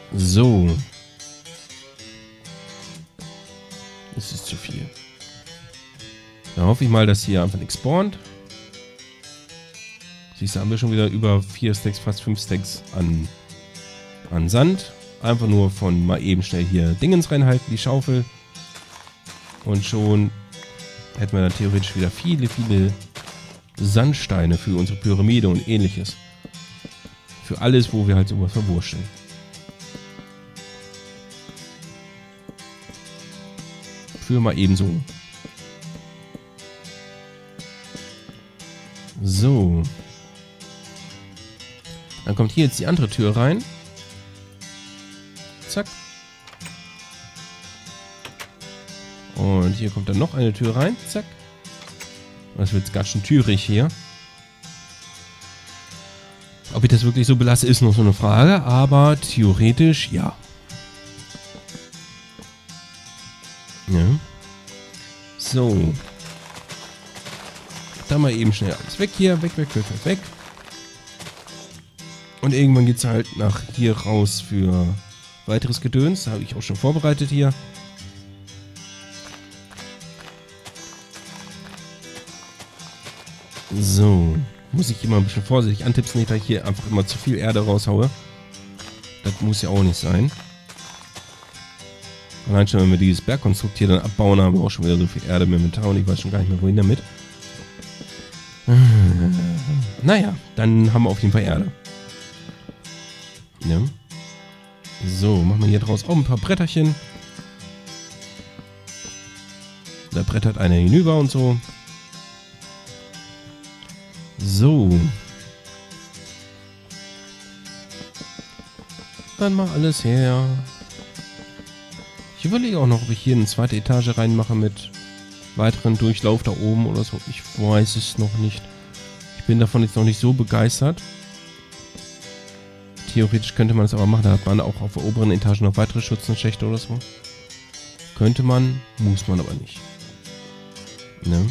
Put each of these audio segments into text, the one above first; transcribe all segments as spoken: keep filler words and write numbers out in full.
So. Das ist zu viel. Da hoffe ich mal, dass hier einfach nichts spawnt. Siehst du, haben wir schon wieder über vier Stacks, fast fünf Stacks an, an Sand. Einfach nur von mal eben schnell hier Dingens reinhalten, die Schaufel. Und schon hätten wir dann theoretisch wieder viele, viele Sandsteine für unsere Pyramide und ähnliches. Für alles, wo wir halt sowas verwurschteln. Für mal ebenso. So. Dann kommt hier jetzt die andere Tür rein. Zack. Und hier kommt dann noch eine Tür rein. Zack. Das wird ganz schön türig hier. Ob ich das wirklich so belasse, ist noch so eine Frage. Aber theoretisch, ja. Ja. So. Dann mal eben schnell alles weg hier. Weg, weg, weg, weg, weg. Und irgendwann geht es halt nach hier raus für weiteres Gedöns. Da habe ich auch schon vorbereitet hier. So. Muss ich immer ein bisschen vorsichtig antipsen, nicht, dass ich hier einfach immer zu viel Erde raushaue. Das muss ja auch nicht sein. Allein schon, wenn wir dieses Bergkonstrukt hier dann abbauen, haben wir auch schon wieder so viel Erde im Inventar und ich weiß schon gar nicht mehr, wohin damit. Naja, dann haben wir auf jeden Fall Erde. Ja. So, machen wir hier draus auch ein paar Bretterchen. Da brettert einer hinüber und so. So. Dann mal alles her. Ich überlege auch noch, ob ich hier eine zweite Etage reinmache mit weiteren Durchlauf da oben oder so. Ich weiß es noch nicht. Ich bin davon jetzt noch nicht so begeistert. Theoretisch könnte man es aber machen. Da hat man auch auf der oberen Etage noch weitere Schützenschächte oder so. Könnte man, muss man aber nicht. Ne?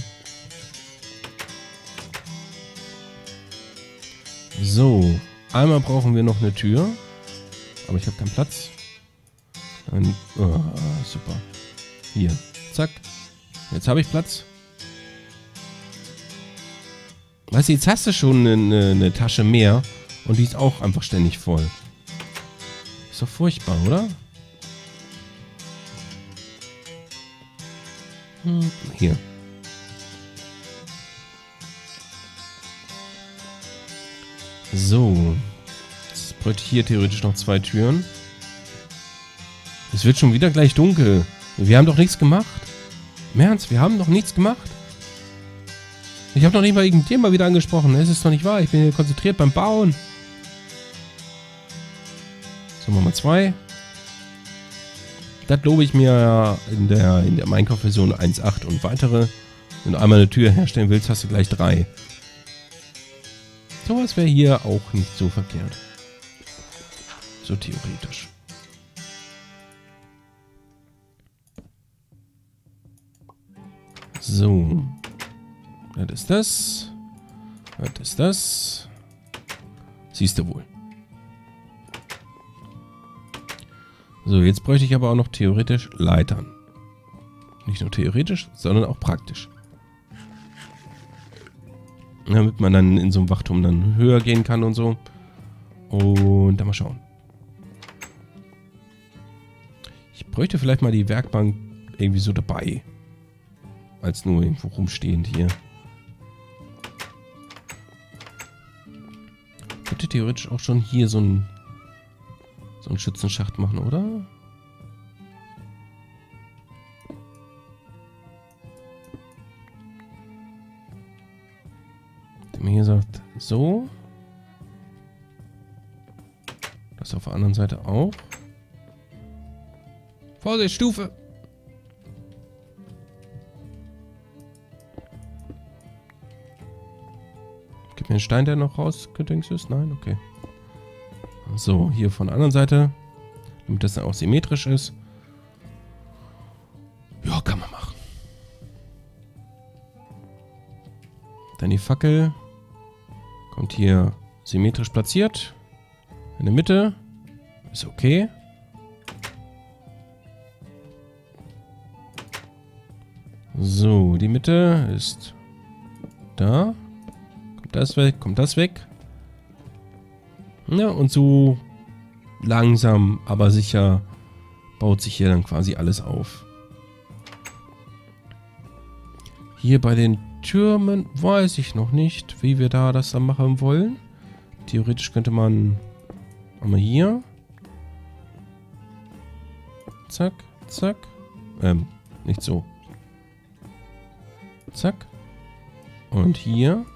So. Einmal brauchen wir noch eine Tür. Aber ich habe keinen Platz. Dann, oh, super. Hier. Zack. Jetzt habe ich Platz. Weißt du, jetzt hast du schon eine, eine Tasche mehr. Und die ist auch einfach ständig voll. Ist doch furchtbar, oder? Hm, hier. So. Jetzt bräuchte ich hier theoretisch noch zwei Türen. Es wird schon wieder gleich dunkel. Wir haben doch nichts gemacht. Im Ernst, wir haben doch nichts gemacht. Ich habe noch nicht mal irgendein Thema wieder angesprochen. Es ist doch nicht wahr. Ich bin hier konzentriert beim Bauen. So, machen wir zwei. Das lobe ich mir in der, in der Minecraft-Version eins Punkt acht und weitere. Wenn du einmal eine Tür herstellen willst, hast du gleich drei. Sowas wäre hier auch nicht so verkehrt. So theoretisch. So. Das ist das. Das ist das. Siehst du wohl. So, jetzt bräuchte ich aber auch noch theoretisch Leitern. Nicht nur theoretisch, sondern auch praktisch. Damit man dann in so einem Wachturm dann höher gehen kann und so. Und dann mal schauen. Ich bräuchte vielleicht mal die Werkbank irgendwie so dabei. Als nur irgendwo rumstehend hier. Ich könnte theoretisch auch schon hier so ein so einen Schützenschacht machen, oder? Der mir hier sagt, so. Das auf der anderen Seite auch. Vorsicht, Stufe! Gib mir einen Stein, der noch rausgedingst ist? Nein? Okay. So, hier von der anderen Seite. Damit das dann auch symmetrisch ist. Ja, kann man machen. Dann die Fackel. Kommt hier symmetrisch platziert. In der Mitte. Ist okay. So, die Mitte ist da. Kommt das weg, kommt das weg. Ja, und so langsam, aber sicher baut sich hier dann quasi alles auf. Hier bei den Türmen weiß ich noch nicht, wie wir da das dann machen wollen. Theoretisch könnte man einmal hier. Zack, zack. Ähm, nicht so. Zack. Und hier.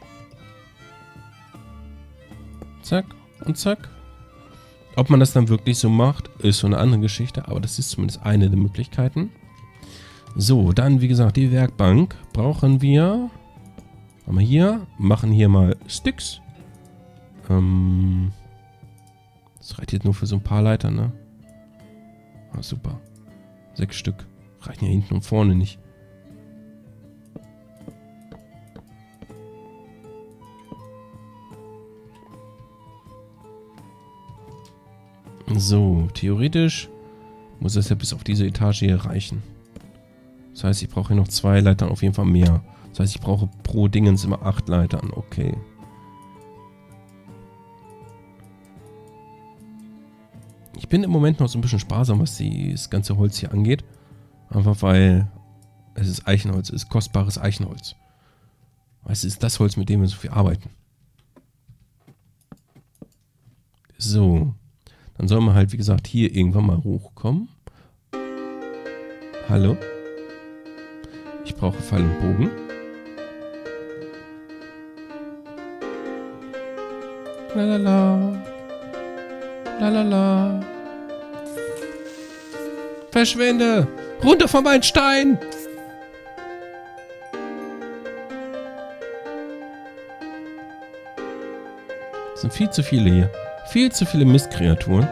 Zack und zack. Ob man das dann wirklich so macht, ist so eine andere Geschichte, aber das ist zumindest eine der Möglichkeiten. So, dann wie gesagt, die Werkbank brauchen wir. Haben wir hier. Machen hier mal Sticks. Ähm, das reicht jetzt nur für so ein paar Leiter, ne? Ah, super. Sechs Stück. Reichen ja hinten und vorne nicht. So, theoretisch muss es ja bis auf diese Etage hier reichen. Das heißt, ich brauche hier noch zwei Leitern, auf jeden Fall mehr. Das heißt, ich brauche pro Dingens immer acht Leitern. Okay. Ich bin im Moment noch so ein bisschen sparsam, was die, das ganze Holz hier angeht. Einfach weil es ist Eichenholz, es ist kostbares Eichenholz. Es ist das Holz, mit dem wir so viel arbeiten. So. Dann soll man halt, wie gesagt, hier irgendwann mal hochkommen. Hallo? Ich brauche Pfeil und Bogen. Lalala. Lalala. Verschwinde! Runter von meinem Stein! Es sind viel zu viele hier. Viel zu viele Mistkreaturen.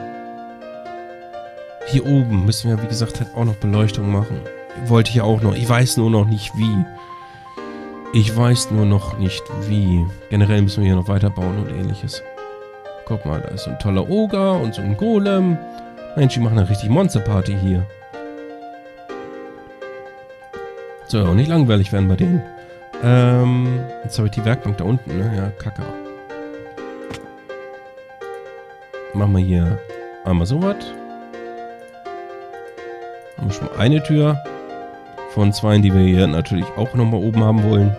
Hier oben müssen wir, wie gesagt, halt auch noch Beleuchtung machen. Wollte ich ja auch noch. Ich weiß nur noch nicht wie. Ich weiß nur noch nicht wie. Generell müssen wir hier noch weiterbauen und ähnliches. Guck mal, da ist so ein toller Oger und so ein Golem. Mensch, die machen eine richtig Monsterparty hier. Soll auch nicht langweilig werden bei denen. Ähm, jetzt habe ich die Werkbank da unten, ne? Ja, kacke. Machen wir hier einmal so was. Haben wir schon mal eine Tür von zwei, die wir hier natürlich auch nochmal oben haben wollen.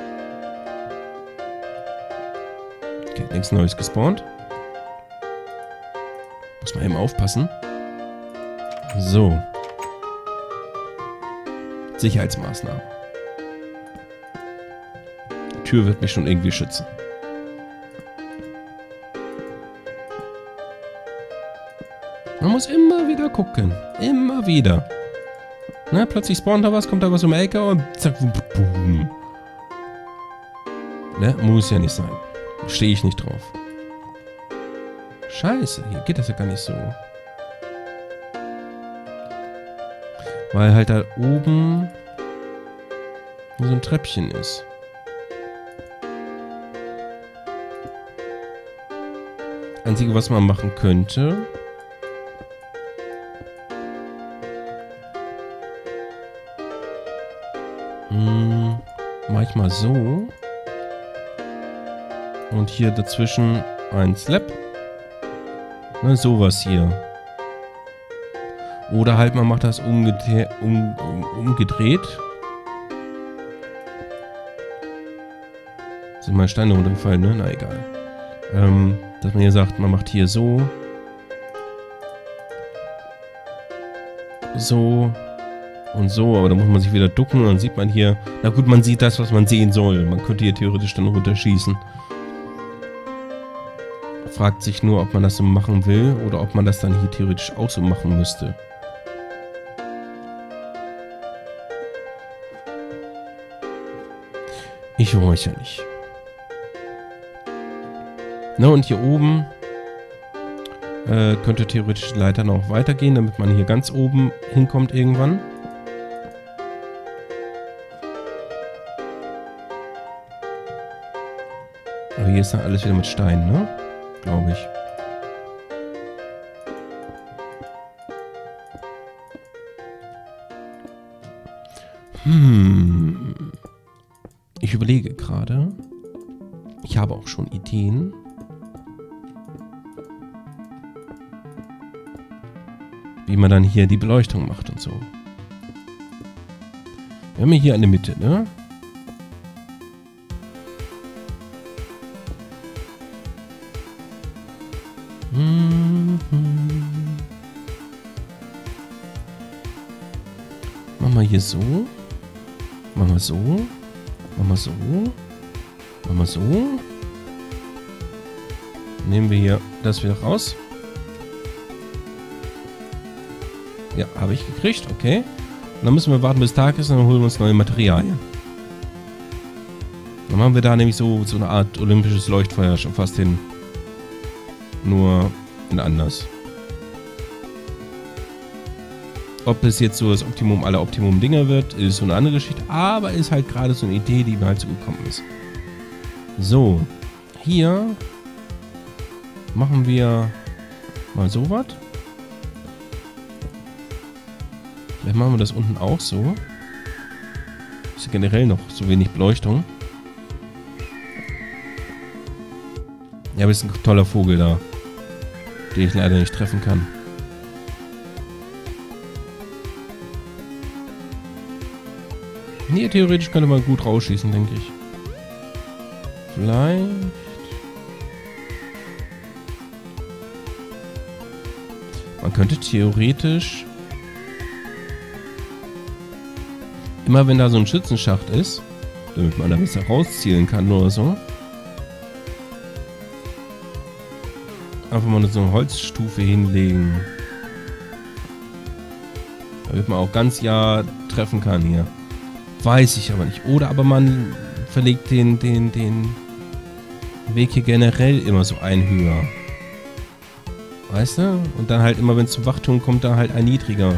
Okay, nichts Neues gespawnt. Muss man eben aufpassen. So. Sicherheitsmaßnahmen. Die Tür wird mich schon irgendwie schützen. Man muss immer wieder gucken. Immer wieder. Na, plötzlich spawnt da was, kommt da was um die Ecke und zack, boom. Ne, muss ja nicht sein. Stehe ich nicht drauf. Scheiße, hier geht das ja gar nicht so. Weil halt da oben so ein Treppchen ist. Einzige, was man machen könnte... Hm, mach ich mal so. Und hier dazwischen ein Slab. Ne, sowas hier. Oder halt man macht das umgedreht. Um, um, umgedreht. Sind mal Steine runtergefallen, ne? Na egal. Ähm, dass man hier sagt, man macht hier so. So. Und so, aber da muss man sich wieder ducken und dann sieht man hier, na gut, man sieht das, was man sehen soll. Man könnte hier theoretisch dann runterschießen. Fragt sich nur, ob man das so machen will oder ob man das dann hier theoretisch auch so machen müsste. Ich weiß ja nicht. Na und hier oben äh, könnte theoretisch die Leiter noch weitergehen, damit man hier ganz oben hinkommt irgendwann. Aber hier ist dann alles wieder mit Stein, ne? Glaube ich. Hm. Ich überlege gerade. Ich habe auch schon Ideen. Wie man dann hier die Beleuchtung macht und so. Wir haben hier eine Mitte, ne? Hm, hm. Machen wir hier so. Machen wir so. Machen wir so. Machen wir so. Nehmen wir hier das wieder raus. Ja, habe ich gekriegt. Okay. Und dann müssen wir warten, bis Tag ist und dann holen wir uns neue Materialien. Dann machen wir da nämlich so, so eine Art olympisches Leuchtfeuer schon fast hin. Nur in anders. Ob es jetzt so das Optimum aller Optimum-Dinger wird, ist so eine andere Geschichte. Aber ist halt gerade so eine Idee, die mir halt so gekommen ist. So. Hier machen wir mal so was. Vielleicht machen wir das unten auch so. Ist ja generell noch so wenig Beleuchtung. Ja, aber ist ein toller Vogel da. Den ich leider nicht treffen kann. Nee, theoretisch könnte man gut rausschießen, denke ich. Vielleicht... Man könnte theoretisch... Immer wenn da so ein Schützenschacht ist, damit man da besser rauszielen kann oder so. Einfach mal so eine Holzstufe hinlegen. Damit man auch ganz ja treffen kann hier. Weiß ich aber nicht. Oder aber man verlegt den, den, den Weg hier generell immer so ein höher. Weißt du? Und dann halt immer, wenn es zum Wachturm kommt, da halt ein niedriger.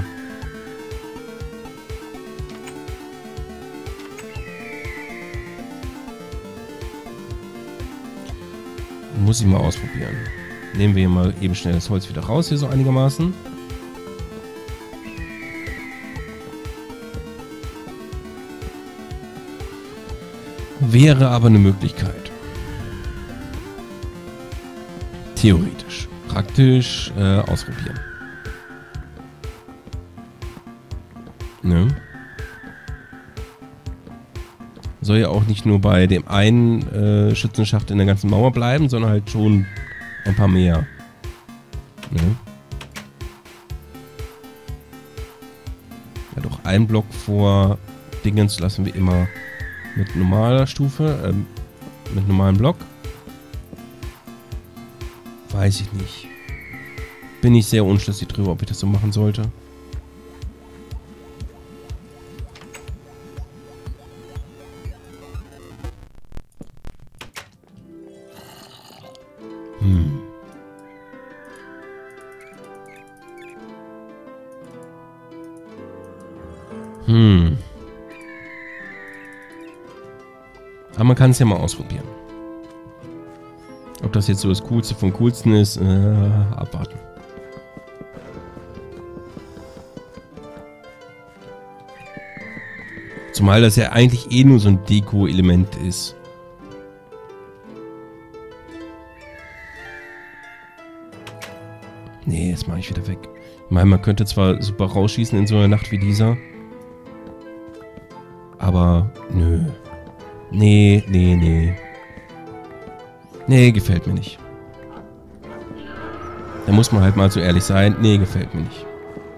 Muss ich mal ausprobieren. Nehmen wir hier mal eben schnell das Holz wieder raus, hier so einigermaßen. Wäre aber eine Möglichkeit. Theoretisch. Praktisch äh, ausprobieren. Ne? Soll ja auch nicht nur bei dem einen äh, Schützenschacht in der ganzen Mauer bleiben, sondern halt schon ein paar mehr. Ne? Ja, doch ein Block vor Dingens lassen wir immer mit normaler Stufe, ähm, mit normalem Block. Weiß ich nicht. Bin ich sehr unschlüssig drüber, ob ich das so machen sollte. Hm. Hm. Aber man kann es ja mal ausprobieren. Ob das jetzt so das Coolste vom Coolsten ist, äh, abwarten. Zumal das ja eigentlich eh nur so ein Deko-Element ist. Nee, das mache ich wieder weg. Ich meine, man könnte zwar super rausschießen in so einer Nacht wie dieser. Aber, nö. Nee, nee, nee. Nee, gefällt mir nicht. Da muss man halt mal so ehrlich sein. Nee, gefällt mir nicht.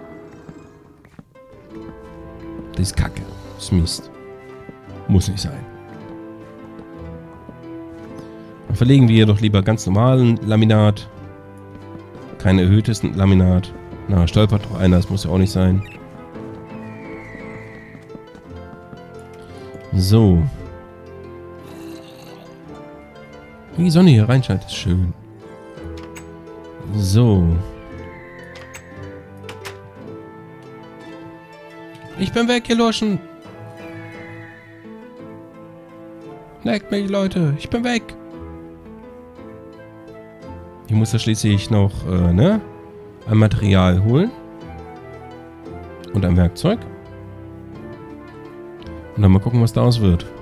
Das ist Kacke. Das ist Mist. Muss nicht sein. Dann verlegen wir hier doch lieber ganz normalen Laminat. Kein erhöhtes Laminat. Na, stolpert doch einer. Das muss ja auch nicht sein. So. Wie die Sonne hier reinscheint, ist schön. So. Ich bin weg, ihr Lurchen. Leckt mich, Leute. Ich bin weg. Ich muss da schließlich noch, äh, ne? Ein Material holen. Und ein Werkzeug. Und dann mal gucken, was daraus wird.